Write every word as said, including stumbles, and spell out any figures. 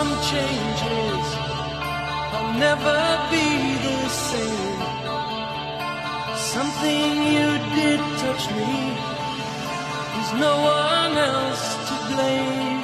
some changes, I'll never be the same. Something you did touch me, there's no one else to blame.